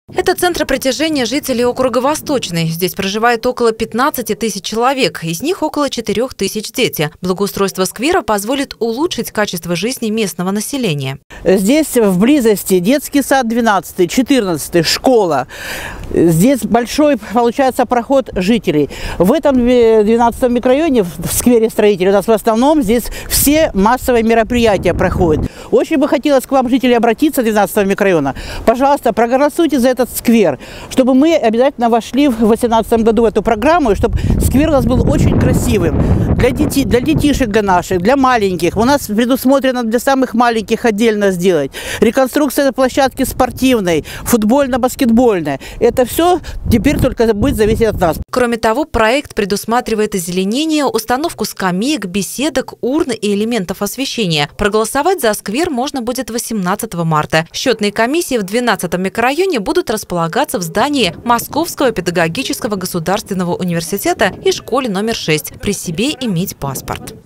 Это центр притяжения жителей округа Восточный. Здесь проживает около 15 тысяч человек, из них около 4 тысяч дети. Благоустройство сквера позволит улучшить качество жизни местного населения. Здесь в близости детский сад 12, 14, школа. Здесь большой, получается, проход жителей. В этом 12 микрорайоне, в сквере строителей, у нас в основном здесь все массовые мероприятия проходят. Очень бы хотелось к вам, жители, обратиться 12 микрорайона. Пожалуйста, проголосуйте за этот сквер, чтобы мы обязательно вошли в 2018 году в эту программу, и чтобы сквер у нас был очень красивым. Для детишек, для наших, для маленьких. У нас предусмотрено для самых маленьких отдельно сделать. Реконструкция площадки спортивной, футбольно-баскетбольной. Это все теперь только будет зависеть от нас. Кроме того, проект предусматривает озеленение, установку скамеек, беседок, урн и элементов освещения. Проголосовать за сквер можно будет 18 марта. Счетные комиссии в 12 микрорайоне будут располагаться в здании Московского педагогического государственного университета и школе номер 6. При себе иметь паспорт.